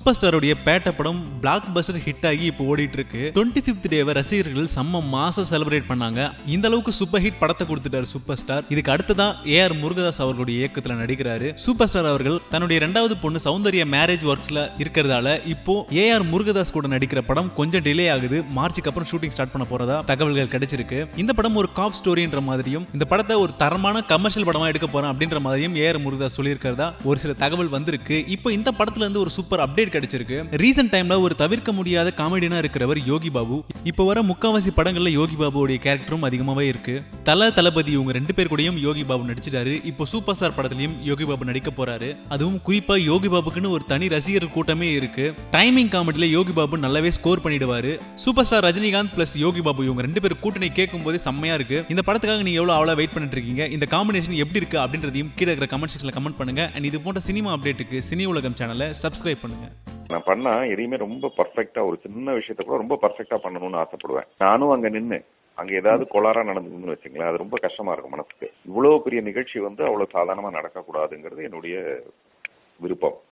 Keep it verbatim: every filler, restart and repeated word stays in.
Super ஸ்டாருடைய பேட்ட படம் black Bastar hit ஆகி இப்போ ஓடிட்டு இருக்கு. டுவெண்ட்டி ஃபிஃப்த் டேவை ரசிகர்கள் செம்ம மாச செலிப்ரேட் பண்ணாங்க. இந்த அளவுக்கு சூப்பர் ஹிட் படத்தை கொடுத்துட்டாரு சூப்பர் ஸ்டார். இதுக்கு அடுத்ததான் ஏ ஆர் முருகதாஸ் அவர்களுடைய இயக்கத்துல நடிக்கிறாரு. சூப்பர் ஸ்டார் அவர்கள் தன்னுடைய இரண்டாவது பொண்ணு சௌந்தர்யா மேரேஜ் ஒர்க்ஸ்ல இருக்கிறதால இப்போ ஏ ஆர் முருகதாஸ் கூட நடிக்கிற படம் கொஞ்சம் டிலே ஆகுது. மார்ச்சுக்கு அப்புறம் ஷூட்டிங் ஸ்டார்ட் பண்ண போறதா தகவல்கள் கிடைச்சிருக்கு. இந்த படம் ஒரு காப் ஸ்டோரின்ற மாதிரியும் இந்த படத்தை ஒரு தரமான கமர்ஷியல் படமா எடுக்க போறோம் அப்படின்ற மாதிரியும் ஏ ஆர் முருகதாஸ் சொல்லியிருக்கிறதா ஒரு சில தகவல் வந்திருக்கு. இப்போ இந்த படத்துல இருந்து ஒரு சூப்பர் அப்டேட் கிடைச்சிருக்கு. ரீசன்ட் டைம்ல ஒரு தவிர்க்க முடியாத காமெடியனா இருக்கிறவர் யோகி பாபு. இப்போ வர முக்காவாசி படங்கள்ல யோகி பாபுவோட கேரக்டரும் அதிகமாவே இருக்கு. தல தளபதி இவங்க ரெண்டு பேர் கூடயும் யோகி பாபு நடிச்சிட்டாரு. இப்போ சூப்பர் ஸ்டார் படத்திலையும் யோகி பாபு நடிக்க போறாரு. அதுவும் குறிப்பா யோகி பாபுக்குன்னு ஒரு தனி ரசிகர் கூட்டமே இருக்கு. டைமிங் காமெடியில யோகி பாபு நல்லாவே ஸ்கோர் பண்ணிடுவாரு. Super star Rajinikanth plus Yogi Babu இவங்க ரெண்டு பேர் கூட்டணி கேட்கும் போதே செம்மையா இருக்கு. இந்த படத்துக்காக நீங்க எவ்வளவு அவ்வளவு வெயிட் பண்ணிட்டு இருக்கீங்க? இந்த காம்பினேஷன் எப்படி இருக்கு அப்படின்றதையும் கீழே இருக்கிற கமெண்ட் செக்ஷன்ல கமெண்ட் பண்ணுங்க. அண்ட் இது போன்ற சினிமா அப்டேட்டுக்கு சினி உலகம் சேனலை சப்ஸ்கிரைப் பண்ணுங்க. நான் பண்ணா எதையுமே ரொம்ப பர்ஃபெக்டா ஒரு சின்ன விஷயத்த கூட ரொம்ப பர்ஃபெக்டா பண்ணணும்னு ஆசைப்படுவேன். நானும் அங்க நின்று அங்க ஏதாவது கோளாறா நடந்ததுன்னு வச்சுங்களேன், அது ரொம்ப கஷ்டமா இருக்கும் மனசுக்கு. இவ்வளவு பெரிய நிகழ்ச்சி வந்து அவ்வளவு சாதாரணமா நடக்க கூடாதுங்கிறது என்னுடைய விருப்பம்.